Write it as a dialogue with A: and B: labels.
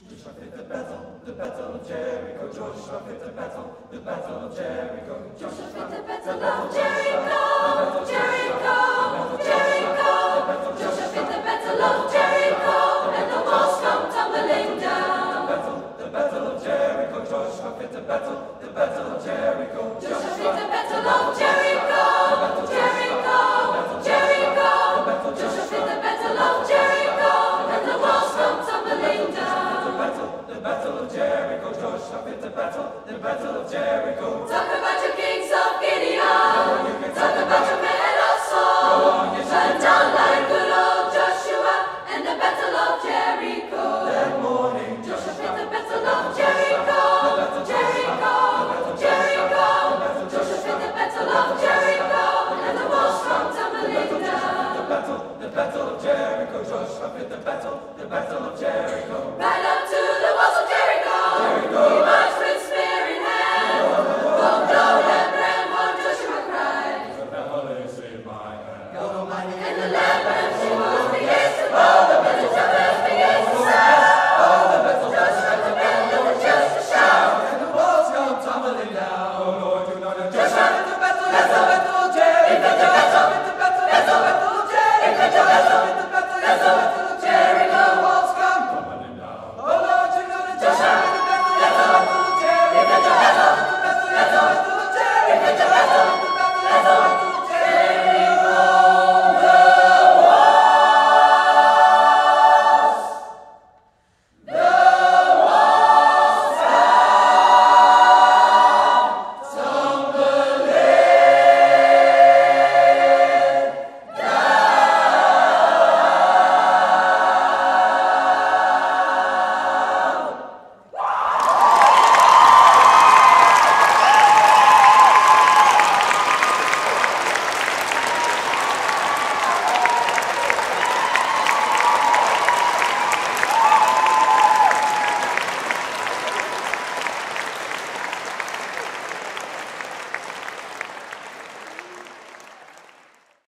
A: Joshua fit the battle of Jericho. Joshua fit the battle of Jericho. Joshua fit the battle of Jericho. Jericho, Jericho. Joshua fit the battle of Jericho, and the walls come tumbling down. The battle of Jericho. Joshua fit the battle of Jericho. Joshua fit the battle of Jericho. Jericho, Jericho. Joshua fit the battle of Jericho, and the walls come tumbling down. The battle of Jericho. Joshua fit the battle of Jericho. Talk about your kings of Gideon. Talk about your men of Saul. Turn down like good old Joshua and the battle of Jericho. That morning, Joshua fit the battle of Jericho. Jericho, Jericho. Joshua fit the battle of Jericho, and the walls come tumbling down. The battle of Jericho. Joshua fit the battle of Jericho. Right up to the walls of Jericho. He marched with spear in hand. Both blow and brand, while Joshua cried, God Almighty is in my hand. God Almighty and the